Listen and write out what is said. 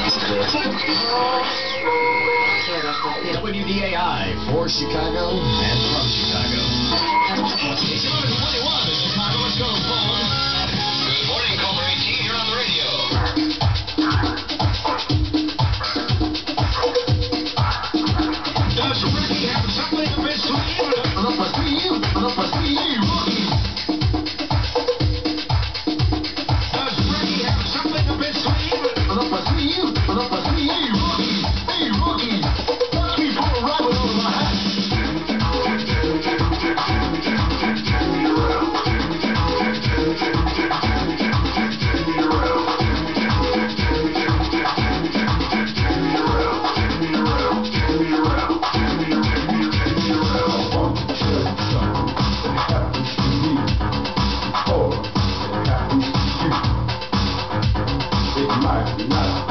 WDAI for Chicago and from Chicago. Station 21 in Chicago. Let's go, phone. Good morning, Cobra 18. You're on the radio. Does Ricky have something up his sleeve? Up his sleeve? Up his sleeve? Does Ricky have something up his sleeve? Up his sleeve? Up his sleeve? Hey, Rookie! Watch me pull a rabbit out of my hat! It might be nice.